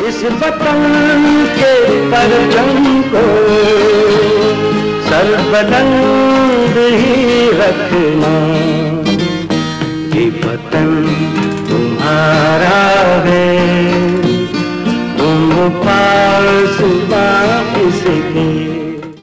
इस वतन के परचम को सरबलंद ही रखना। ये वतन तुम्हारा है, तुम पास इसके